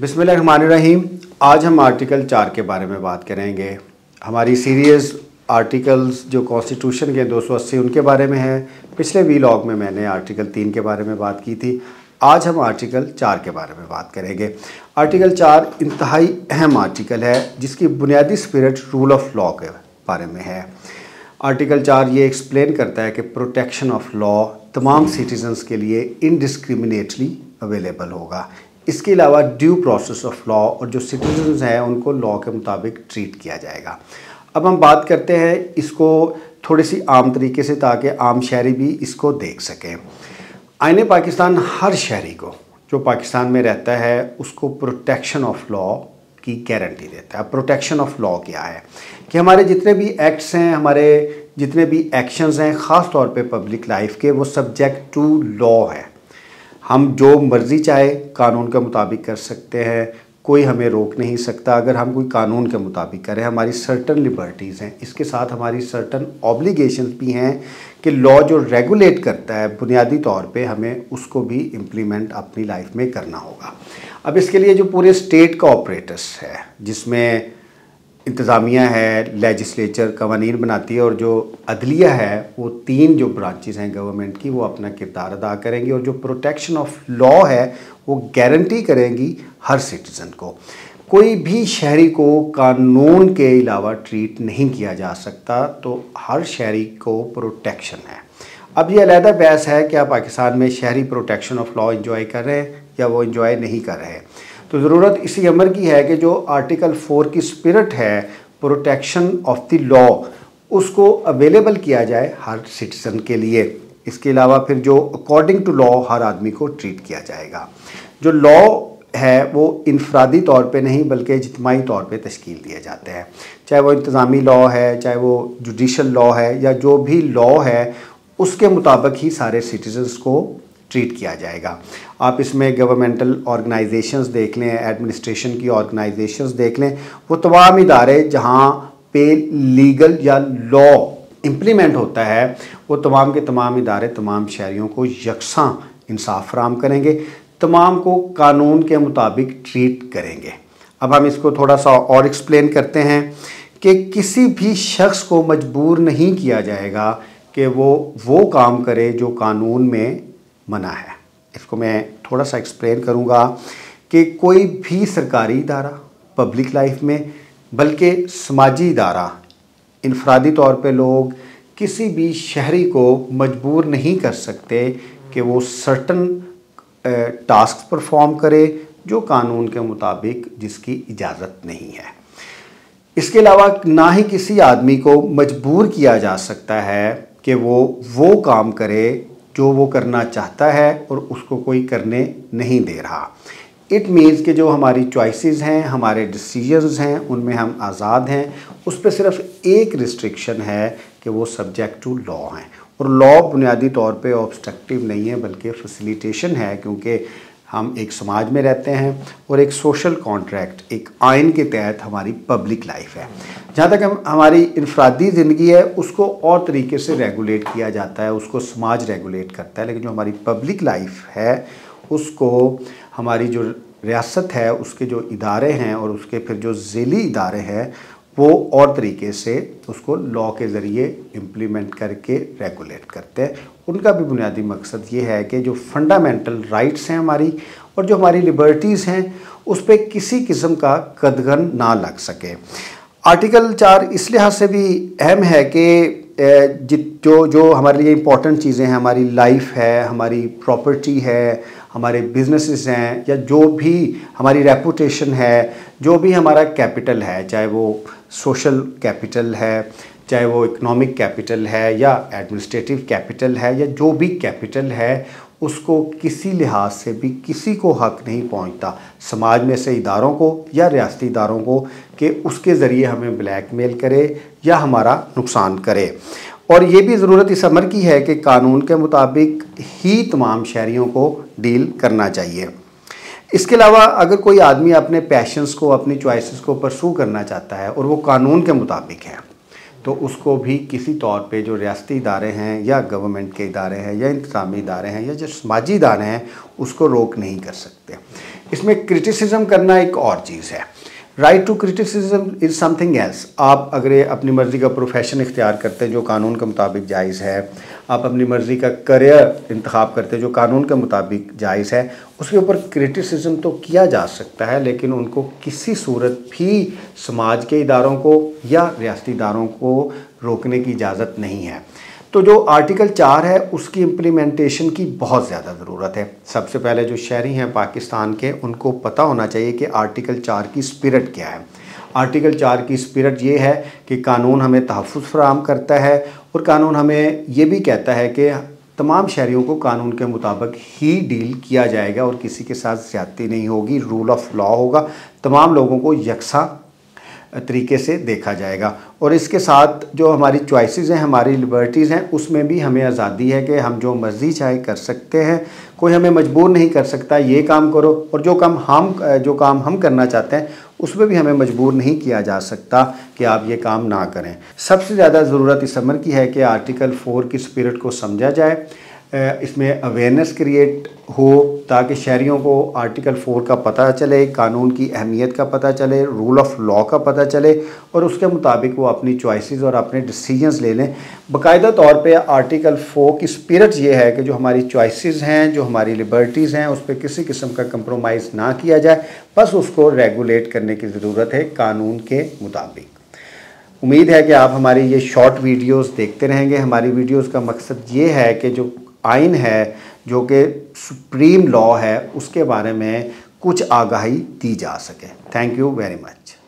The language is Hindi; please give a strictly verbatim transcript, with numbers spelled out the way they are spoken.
बिस्मिल्लाहिर्रहमानिर्रहीम। आज हम आर्टिकल चार के बारे में बात करेंगे। हमारी सीरीज़ आर्टिकल्स जो कॉन्स्टिट्यूशन के दो सौ अस्सी उनके बारे में है। पिछले वीलॉग में मैंने आर्टिकल तीन के बारे में बात की थी। आज हम आर्टिकल चार के बारे में बात करेंगे। आर्टिकल चार इंतहाई अहम आर्टिकल है जिसकी बुनियादी स्पिरिट रूल ऑफ लॉ के बारे में है। आर्टिकल चार ये एक्सप्लेन करता है कि प्रोटेक्शन ऑफ लॉ तमाम सिटीजन्स के लिए इनडिस्क्रिमिनेटली अवेलेबल होगा। इसके अलावा ड्यू प्रोसेस ऑफ लॉ और जो सिटीजन्स हैं उनको लॉ के मुताबिक ट्रीट किया जाएगा। अब हम बात करते हैं इसको थोड़ी सी आम तरीके से ताकि आम शहरी भी इसको देख सकें। आईने पाकिस्तान हर शहरी को जो पाकिस्तान में रहता है उसको प्रोटेक्शन ऑफ लॉ की गारंटी देता है। प्रोटेक्शन ऑफ लॉ क्या है कि हमारे जितने भी एक्ट्स हैं, हमारे जितने भी एक्शंस हैं, ख़ास तौर पे पब्लिक लाइफ के, वो सब्जेक्ट टू लॉ है। हम जो मर्ज़ी चाहे कानून के मुताबिक कर सकते हैं, कोई हमें रोक नहीं सकता। अगर हम कोई कानून के मुताबिक करें, हमारी सर्टन लिबर्टीज़ हैं, इसके साथ हमारी सर्टन ऑब्लिगेशंस भी हैं कि लॉ जो रेगुलेट करता है बुनियादी तौर पे हमें उसको भी इम्प्लीमेंट अपनी लाइफ में करना होगा। अब इसके लिए जो पूरे स्टेट का ऑपरेटर्स है, जिसमें इंतज़ामिया है, लेजिस्लेचर कवानीन बनाती है, और जो अदलिया है, वो तीन जो ब्रांचेस हैं गवर्नमेंट की, वो अपना किरदार अदा करेंगी। और जो प्रोटेक्शन ऑफ लॉ है वो गारंटी करेंगी हर सिटीज़न को। कोई भी शहरी को कानून के अलावा ट्रीट नहीं किया जा सकता, तो हर शहरी को प्रोटेक्शन है। अब ये अलहदा बहस है कि आप पाकिस्तान में शहरी प्रोटेक्शन ऑफ लॉ इंजॉय कर रहे हैं या वो इंजॉय नहीं कर रहे हैं। तो ज़रूरत इसी अमर की है कि जो आर्टिकल फोर की स्पिरिट है प्रोटेक्शन ऑफ द लॉ, उसको अवेलेबल किया जाए हर सिटीज़न के लिए। इसके अलावा फिर जो अकॉर्डिंग टू लॉ हर आदमी को ट्रीट किया जाएगा। जो लॉ है वो इनफरादी तौर पे नहीं बल्कि इज्तिमाई तौर पे तश्कील दिए जाते हैं। चाहे वो इंतज़ामी लॉ है, चाहे वो जुडिशल लॉ है, या जो भी लॉ है उसके मुताबिक ही सारे सिटीजन्स को ट्रीट किया जाएगा। आप इसमें गवर्नमेंटल ऑर्गेनाइजेशंस देख लें, एडमिनिस्ट्रेशन की ऑर्गेनाइजेशंस देख लें, वो तमाम इदारे जहाँ पे लीगल या लॉ इम्प्लीमेंट होता है, वो तमाम के तमाम इदारे तमाम शहरियों को यकसां इंसाफ फराहम करेंगे, तमाम को कानून के मुताबिक ट्रीट करेंगे। अब हम इसको थोड़ा सा और एक्सप्लेन करते हैं कि किसी भी शख्स को मजबूर नहीं किया जाएगा कि वो वो काम करे जो कानून में मना है। इसको मैं थोड़ा सा एक्सप्लेन करूँगा कि कोई भी सरकारी इदारा पब्लिक लाइफ में, बल्कि समाजी इदारा, इनफरादी तौर पे लोग किसी भी शहरी को मजबूर नहीं कर सकते कि वो सर्टन टास्क परफॉर्म करे जो कानून के मुताबिक जिसकी इजाज़त नहीं है। इसके अलावा ना ही किसी आदमी को मजबूर किया जा सकता है कि वो वो काम करे जो वो करना चाहता है और उसको कोई करने नहीं दे रहा। इट मीन्स कि जो हमारी चॉइसेस हैं, हमारे डिसीजंस हैं, उनमें हम आज़ाद हैं। उस पर सिर्फ एक रिस्ट्रिक्शन है कि वो सब्जेक्ट टू लॉ हैं। और लॉ बुनियादी तौर पे ऑब्स्ट्रक्टिव नहीं है बल्कि फैसिलिटेशन है, क्योंकि हम एक समाज में रहते हैं और एक सोशल कॉन्ट्रैक्ट, एक आइन के तहत हमारी पब्लिक लाइफ है। जहाँ तक हम हमारी इनफरादी ज़िंदगी है उसको और तरीके से रेगुलेट किया जाता है, उसको समाज रेगुलेट करता है, लेकिन जो हमारी पब्लिक लाइफ है उसको हमारी जो रियासत है, उसके जो इदारे हैं और उसके फिर जो ज़िली इदारे हैं, वो और तरीके से उसको लॉ के ज़रिए इम्प्लीमेंट करके रेगुलेट करते हैं। उनका भी बुनियादी मकसद ये है कि जो फंडामेंटल राइट्स हैं हमारी और जो हमारी लिबर्टीज़ हैं उस पर किसी किस्म का कदगन ना लग सके। आर्टिकल चार इस लिहाज से भी अहम है कि जो जो हमारे लिए इम्पॉर्टेंट चीज़ें हैं, हमारी लाइफ है, हमारी प्रॉपर्टी है, हमारे बिजनेसेस हैं, या जो भी हमारी रेपुटेशन है, जो भी हमारा कैपिटल है, चाहे वो सोशल कैपिटल है, चाहे वो इकोनॉमिक कैपिटल है, या एडमिनिस्ट्रेटिव कैपिटल है, या जो भी कैपिटल है, उसको किसी लिहाज से भी किसी को हक नहीं पहुंचता समाज में से इदारों को या रियासती इदारों को कि उसके ज़रिए हमें ब्लैकमेल करे या हमारा नुकसान करे। और ये भी ज़रूरत इस अमर की है कि कानून के मुताबिक ही तमाम शहरियों को डील करना चाहिए। इसके अलावा अगर कोई आदमी अपने पैशंस को, अपनी चॉइसेस को परसू करना चाहता है और वो कानून के मुताबिक है, तो उसको भी किसी तौर पे जो रियासती इदारे हैं या गवर्नमेंट के इदारे हैं या इंतज़ामी इदारे हैं या जो समाजी इदारे हैं उसको रोक नहीं कर सकते। इसमें क्रिटिसिज्म करना एक और चीज़ है। Right to criticism is something else. आप अगर अपनी मर्ज़ी का प्रोफेशन इख्तियार करते हैं जो कानून के मुताबिक जायज़ है, आप अपनी मर्ज़ी का करियर इंतखाब करते हैं जो कानून के मुताबिक जायज़ है, उसके ऊपर क्रिटिसिज्म तो किया जा सकता है, लेकिन उनको किसी सूरत भी समाज के इदारों को या रियासती इदारों को रोकने की इजाज़त नहीं है। तो जो आर्टिकल चार है उसकी इम्प्लीमेंटेशन की बहुत ज़्यादा ज़रूरत है। सबसे पहले जो शहरी हैं पाकिस्तान के, उनको पता होना चाहिए कि आर्टिकल चार की स्पिरिट क्या है। आर्टिकल चार की स्पिरिट ये है कि कानून हमें तहफ़्फ़ुज़ फराहम करता है और कानून हमें ये भी कहता है कि तमाम शहरियों को कानून के मुताबिक ही डील किया जाएगा और किसी के साथ ज़्यादती नहीं होगी, रूल ऑफ लॉ होगा, तमाम लोगों को यकसा तरीके से देखा जाएगा। और इसके साथ जो हमारी चॉइसेस हैं, हमारी लिबर्टीज़ हैं, उसमें भी हमें आज़ादी है कि हम जो मर्ज़ी चाहे कर सकते हैं, कोई हमें मजबूर नहीं कर सकता ये काम करो, और जो काम हम जो काम हम करना चाहते हैं उसमें भी हमें मजबूर नहीं किया जा सकता कि आप ये काम ना करें। सबसे ज़्यादा ज़रूरत इस अमर की है कि आर्टिकल फोर की स्पिरिट को समझा जाए, इसमें अवेयरनेस क्रिएट हो ताकि शहरियों को आर्टिकल फोर का पता चले, कानून की अहमियत का पता चले, रूल ऑफ लॉ का पता चले और उसके मुताबिक वो अपनी चॉइसेस और अपने डिसीजंस ले लें। बाकायदा तौर पे आर्टिकल फोर की स्पिरिट ये है कि जो हमारी चॉइसेस हैं, जो हमारी लिबर्टीज़ हैं, उस पर किसी किस्म का कंप्रोमाइज़ ना किया जाए, बस उसको रेगुलेट करने की ज़रूरत है कानून के मुताबिक। उम्मीद है कि आप हमारी ये शॉर्ट वीडियोस देखते रहेंगे। हमारी वीडियोस का मकसद ये है कि जो आइन है, जो कि सुप्रीम लॉ है, उसके बारे में कुछ आगाही दी जा सके। Thank you very much.